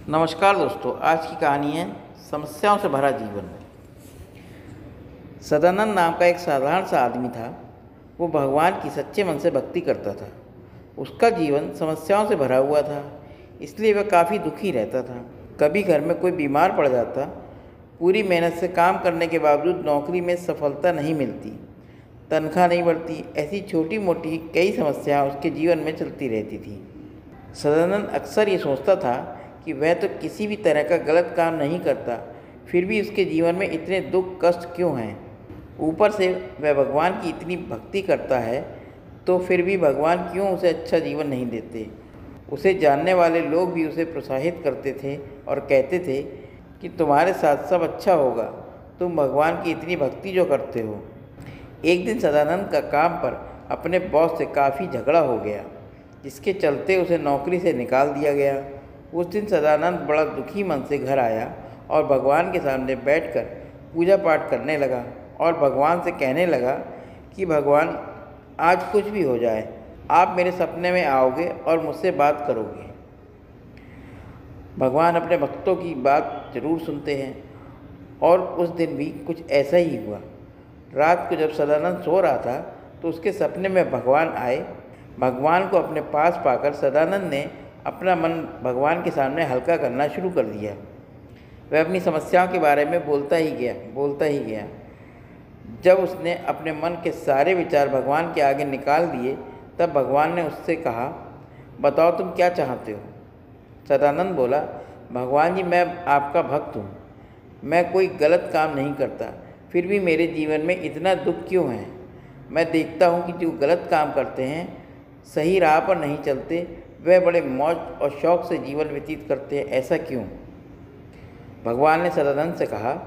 नमस्कार दोस्तों, आज की कहानी है समस्याओं से भरा जीवन। सदानंद नाम का एक साधारण सा आदमी था। वो भगवान की सच्चे मन से भक्ति करता था। उसका जीवन समस्याओं से भरा हुआ था, इसलिए वह काफ़ी दुखी रहता था। कभी घर में कोई बीमार पड़ जाता, पूरी मेहनत से काम करने के बावजूद नौकरी में सफलता नहीं मिलती, तनख्वाह नहीं बढ़ती, ऐसी छोटी मोटी कई समस्याएं उसके जीवन में चलती रहती थी। सदानंद अक्सर ये सोचता था कि वह तो किसी भी तरह का गलत काम नहीं करता, फिर भी उसके जीवन में इतने दुख कष्ट क्यों हैं। ऊपर से वह भगवान की इतनी भक्ति करता है, तो फिर भी भगवान क्यों उसे अच्छा जीवन नहीं देते। उसे जानने वाले लोग भी उसे प्रोत्साहित करते थे और कहते थे कि तुम्हारे साथ सब अच्छा होगा, तुम भगवान की इतनी भक्ति जो करते हो। एक दिन सदानंद का काम पर अपने बॉस से काफ़ी झगड़ा हो गया, जिसके चलते उसे नौकरी से निकाल दिया गया। उस दिन सदानंद बड़ा दुखी मन से घर आया और भगवान के सामने बैठकर पूजा पाठ करने लगा और भगवान से कहने लगा कि भगवान, आज कुछ भी हो जाए, आप मेरे सपने में आओगे और मुझसे बात करोगे। भगवान अपने भक्तों की बात जरूर सुनते हैं, और उस दिन भी कुछ ऐसा ही हुआ। रात को जब सदानंद सो रहा था तो उसके सपने में भगवान आए। भगवान को अपने पास पाकर सदानंद ने अपना मन भगवान के सामने हल्का करना शुरू कर दिया। वह अपनी समस्याओं के बारे में बोलता ही गया। जब उसने अपने मन के सारे विचार भगवान के आगे निकाल दिए, तब भगवान ने उससे कहा, बताओ तुम क्या चाहते हो। सदानंद बोला, भगवान जी, मैं आपका भक्त हूँ, मैं कोई गलत काम नहीं करता, फिर भी मेरे जीवन में इतना दुख क्यों है। मैं देखता हूँ कि जो गलत काम करते हैं, सही राह पर नहीं चलते, वह बड़े मौज और शौक़ से जीवन व्यतीत करते हैं, ऐसा क्यों। भगवान ने सदानंद से कहा,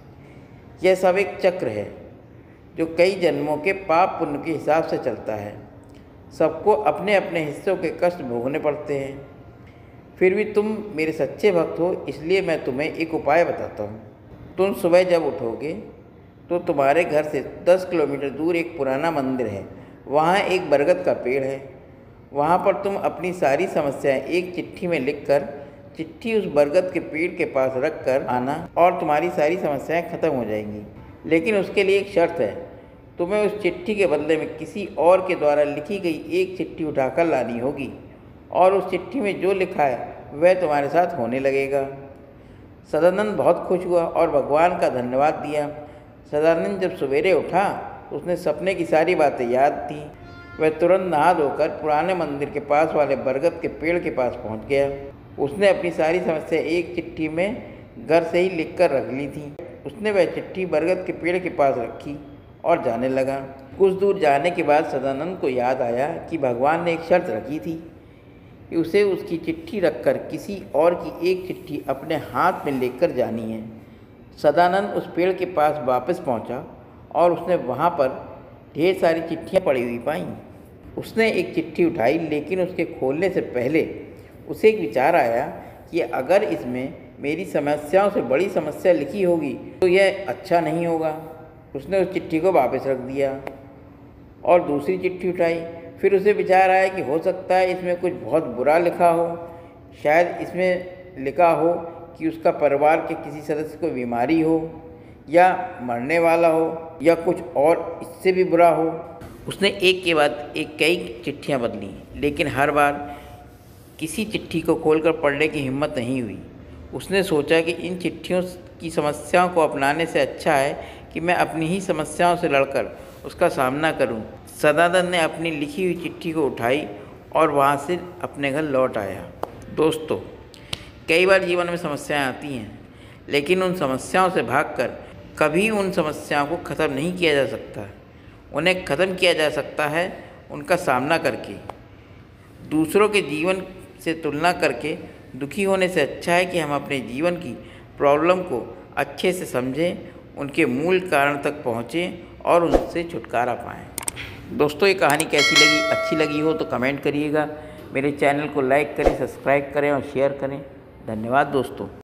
यह सब एक चक्र है जो कई जन्मों के पाप पुण्य के हिसाब से चलता है। सबको अपने अपने हिस्सों के कष्ट भोगने पड़ते हैं। फिर भी तुम मेरे सच्चे भक्त हो, इसलिए मैं तुम्हें एक उपाय बताता हूँ। तुम सुबह जब उठोगे तो तुम्हारे घर से 10 किलोमीटर दूर एक पुराना मंदिर है। वहाँ एक बरगद का पेड़ है। वहाँ पर तुम अपनी सारी समस्याएं एक चिट्ठी में लिखकर चिट्ठी उस बरगद के पेड़ के पास रख कर आना, और तुम्हारी सारी समस्याएं खत्म हो जाएंगी। लेकिन उसके लिए एक शर्त है, तुम्हें उस चिट्ठी के बदले में किसी और के द्वारा लिखी गई एक चिट्ठी उठाकर लानी होगी, और उस चिट्ठी में जो लिखा है वह तुम्हारे साथ होने लगेगा। सदानंद बहुत खुश हुआ और भगवान का धन्यवाद दिया। सदानंद जब सवेरे उठा तो उसने सपने की सारी बातें याद थी। वह तुरंत नहा धोकर पुराने मंदिर के पास वाले बरगद के पेड़ के पास पहुंच गया। उसने अपनी सारी समस्या एक चिट्ठी में घर से ही लिखकर रख ली थी। उसने वह चिट्ठी बरगद के पेड़ के पास रखी और जाने लगा। कुछ दूर जाने के बाद सदानंद को याद आया कि भगवान ने एक शर्त रखी थी कि उसे उसकी चिट्ठी रखकर किसी और की एक चिट्ठी अपने हाथ में लेकर जानी है। सदानंद उस पेड़ के पास वापस पहुंचा और उसने वहां पर ढेर सारी चिट्ठियां पड़ी हुई पाईं। उसने एक चिट्ठी उठाई, लेकिन उसके खोलने से पहले उसे एक विचार आया कि अगर इसमें मेरी समस्याओं से बड़ी समस्या लिखी होगी तो यह अच्छा नहीं होगा। उसने उस चिट्ठी को वापस रख दिया और दूसरी चिट्ठी उठाई। फिर उसे विचार आया कि हो सकता है इसमें कुछ बहुत बुरा लिखा हो। शायद इसमें लिखा हो कि उसका परिवार के किसी सदस्य को बीमारी हो, या मरने वाला हो, या कुछ और इससे भी बुरा हो। उसने एक के बाद एक कई चिट्ठियां बदली, लेकिन हर बार किसी चिट्ठी को खोलकर पढ़ने की हिम्मत नहीं हुई। उसने सोचा कि इन चिट्ठियों की समस्याओं को अपनाने से अच्छा है कि मैं अपनी ही समस्याओं से लड़कर उसका सामना करूं। सदानंद ने अपनी लिखी हुई चिट्ठी को उठाई और वहां से अपने घर लौट आया। दोस्तों, कई बार जीवन में समस्याएं आती हैं, लेकिन उन समस्याओं से भागकर कभी उन समस्याओं को ख़त्म नहीं किया जा सकता। उन्हें ख़त्म किया जा सकता है उनका सामना करके। दूसरों के जीवन से तुलना करके दुखी होने से अच्छा है कि हम अपने जीवन की प्रॉब्लम को अच्छे से समझें, उनके मूल कारण तक पहुँचें और उनसे छुटकारा पाएँ। दोस्तों, ये कहानी कैसी लगी? अच्छी लगी हो तो कमेंट करिएगा। मेरे चैनल को लाइक करें, सब्सक्राइब करें और शेयर करें। धन्यवाद दोस्तों।